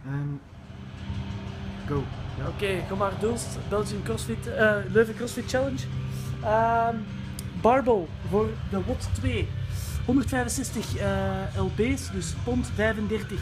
Go. Ja. Oké, kom maar Dulst, Belgian CrossFit, Leuven CrossFit Challenge. Barbell voor de WOT 2. 165 lb's, dus pond 35.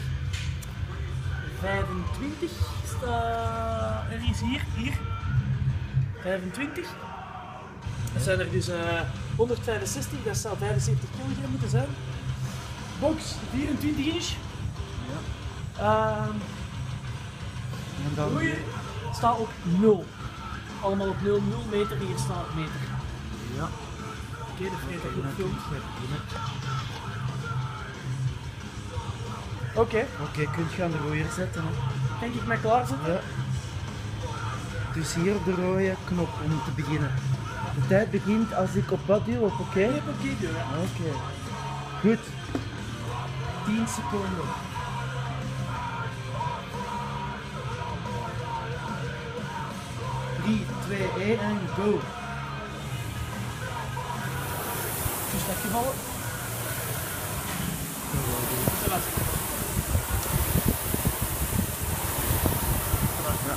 25 er is hier. 25. Dat zijn er dus 165, dat zou 75 kilogram moeten zijn. Box 24 inch. Ja. En dan Roeien staat op 0. Allemaal op 0 meter, hier staat op meter. Ja. Oké, dat vind ik goed gefilmd. Oké, Kun je aan de rooier zetten. Hè? denk ik mij klaarzetten? Ja. Dus hier op de rode knop om te beginnen. De tijd begint als ik op wat duw, op oké? Ik heb oké doen, ja. Oké. Goed. 10 seconden. 3, 2, 1 en go. Dus dat gevallen. Dat was het. Ja.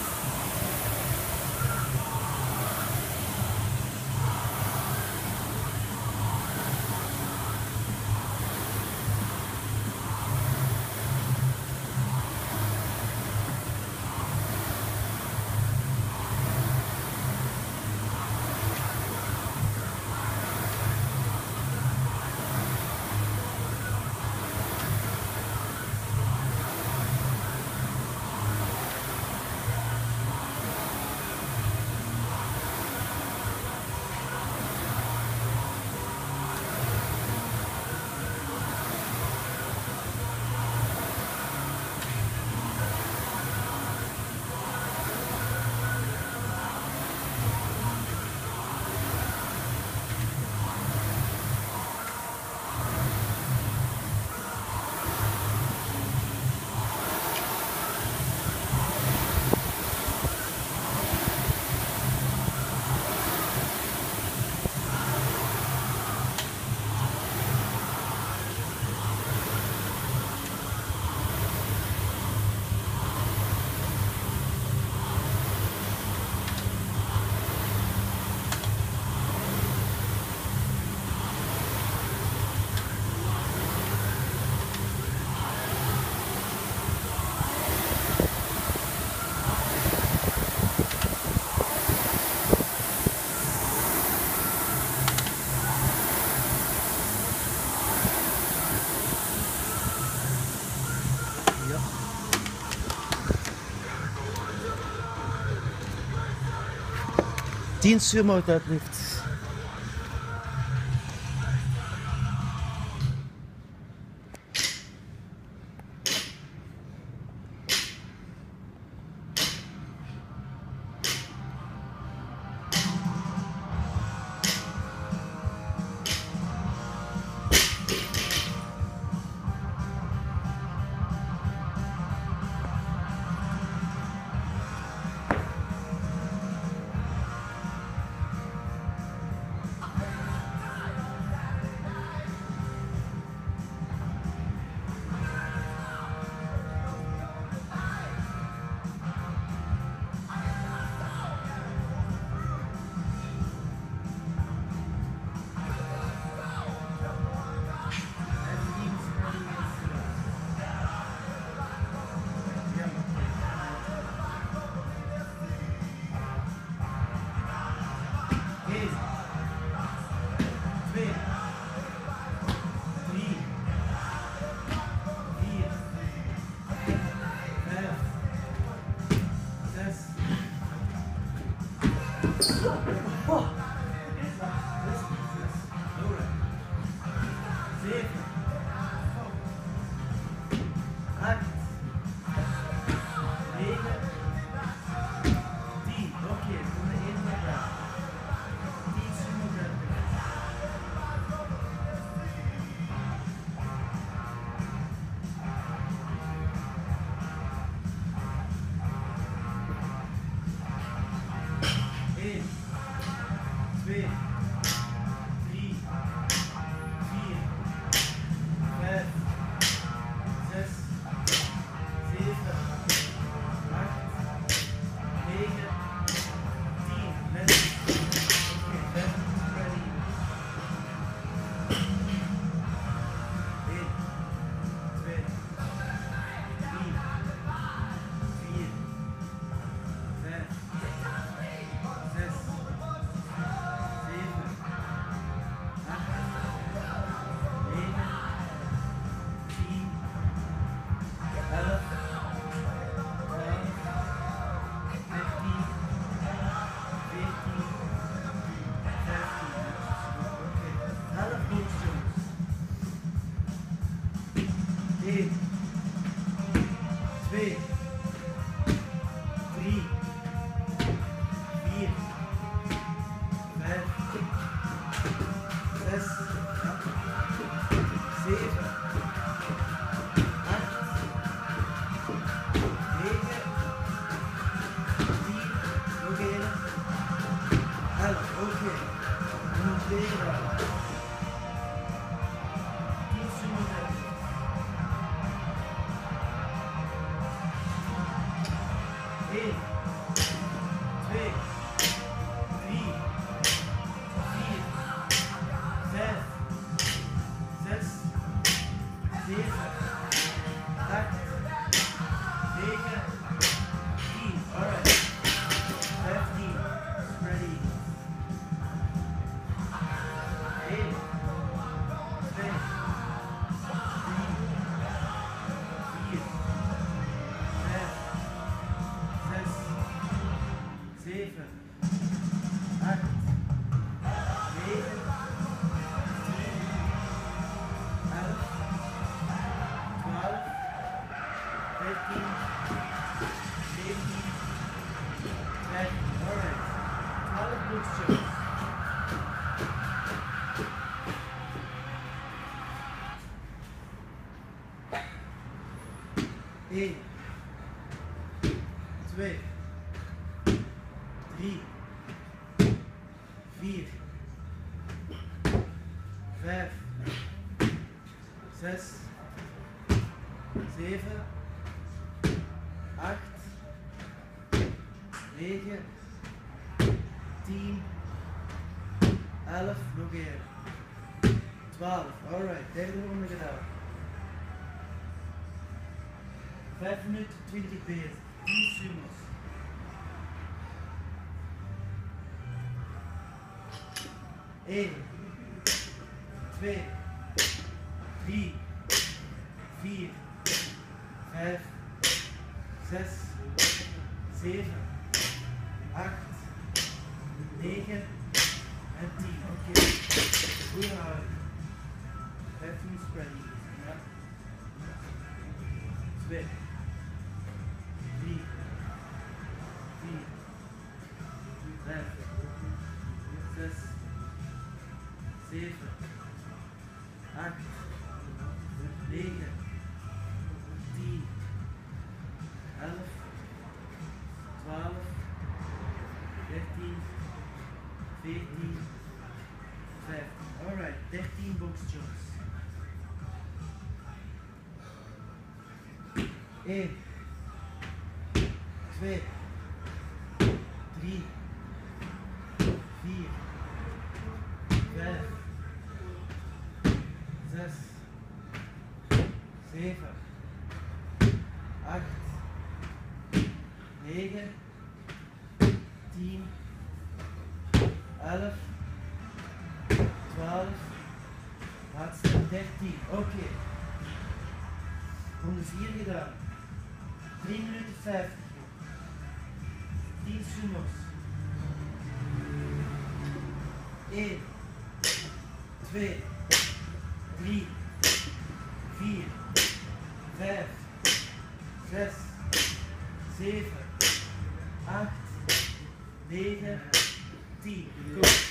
Ja. Tien sumo deadlifts. 2, 3, 4, 5, 6, 7, 8, 9, 10, nog één, 11, oké. Nog weer. 10 seconden. 1, 2, 3, 4, 5, 6, 7, 8, 9, 10. Alright. 15. Ready. 1, 2, 3, 4, 5, 6, 7, 8, 9, 10, 11, 12, 13, 14, 15. Alright. 12 boxjes. Eén, 2, 3, 4, 5, 6, 7, 8, 9, 10, 11, nog één. 12, alright, derde ronde gedaan. 5 minuten 20 bezig. 10 sumos. 1, 2, 3, 4, 5, 6, 7, 8, 9 en 10. Oké. Goeie houding. 15 spreading. Ja. 2, 3, 4, 5, 6, 7, 8, 9, 10, 11, 12, 13, 14, 15. Alright, 13 box jumps. 1, 2, 3, 4, 5, 6, 7, 8, 9, 10, 11, 12, laatste 13. Oké. Ronde 4 gedaan. 3 minuten 50. 10 sumos. 1, 2, 3, 4, 5, 6, 7, 8, 9, 10. Goed.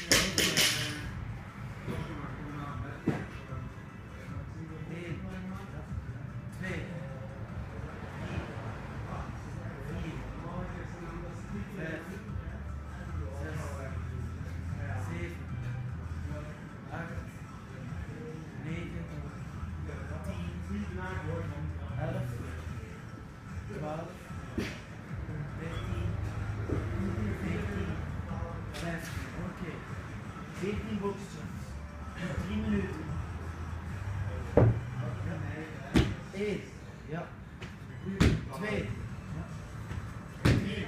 1, 2, 14 boxjumps. 3 minuten. 1. Ja. 2. 3.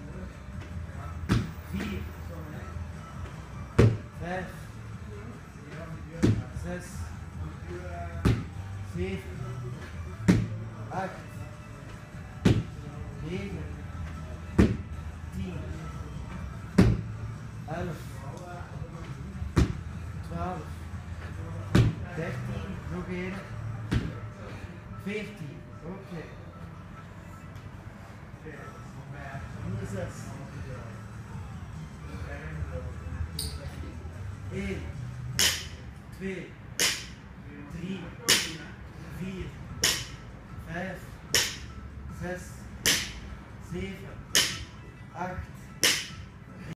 4. 5. 6. 7. 8. 9. 10. 11. 12, 13, nog één, 14, oké. 6. 1, 2, 3, 4, 5, 6, 7, 8.